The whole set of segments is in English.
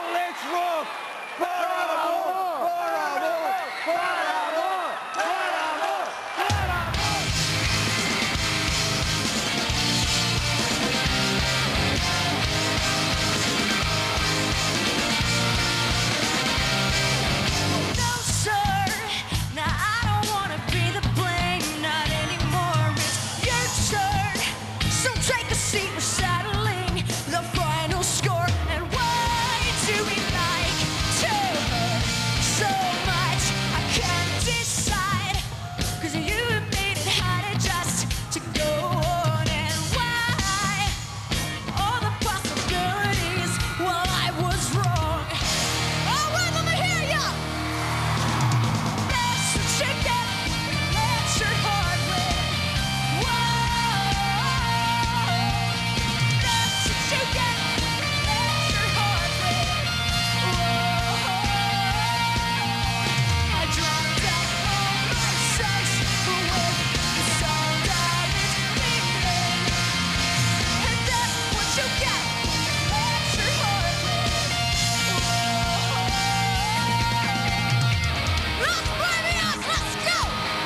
let's rock! Por amor, por amor, por amor, por amor, por amor. No, sir. Now I don't wanna be the blame, not anymore. It's your turn. So take a seat. We're settling the final score. And why do we like to hurt so much? I can't decide. 'Cause you have made it harder just to go on. And why? All the possibilities, well, I was wrong. All right, let me hear ya. That's what you get. Let your heart win. Whoa. That's what you get. Let your heart win. Whoa. I dropped out all my sense with the sound of its feeling. And that's what you get. Let your heart win. Let's play the us. Let's go.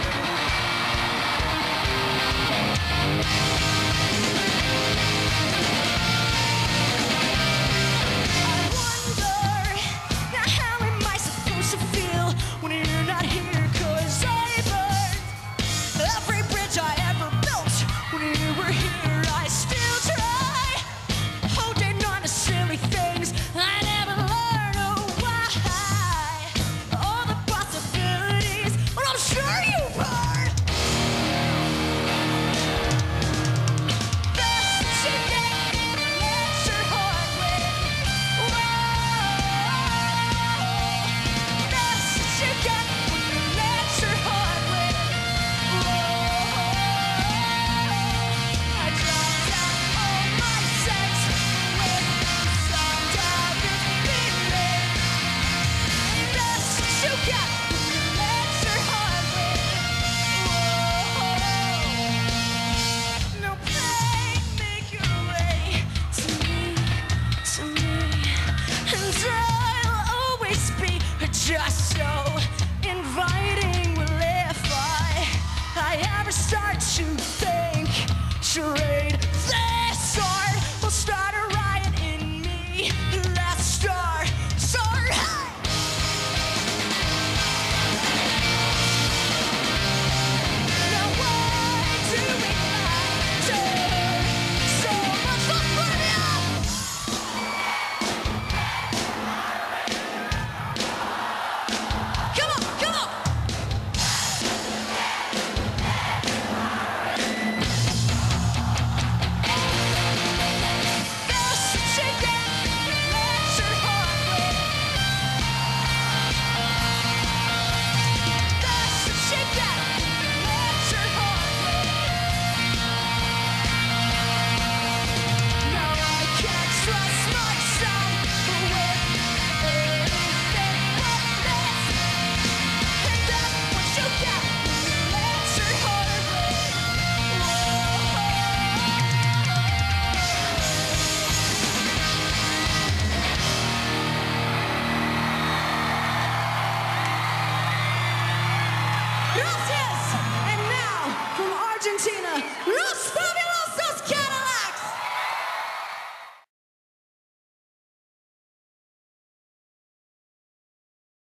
I wonder, now how am I supposed to feel when you're not here? 'Cause I burned every bridge I ever built when you were here. I still try holding on to silly things I never learned. Oh, why? All the possibilities, but I'm sure you burned. That's what you get. Let your heart win. Whoa. That's what you get when you let your heart win. Whoa. I dropped out all my sense with the sound of its feeling. And that's what you get when you let your heart win. Whoa. Now play, make your way to me, and I'll always be just so inviting. Well, if I ever start to think charade this hard, will start a riot in me. Let's start. Hey! Now why do we like to hurt so much? Let's put it up! Come on, come on! That's what you get. Let your heart win. That's what you get. Let your heart win. Now I can't trust myself with anything but this. And that's what you get. Let your heart win. Whoa.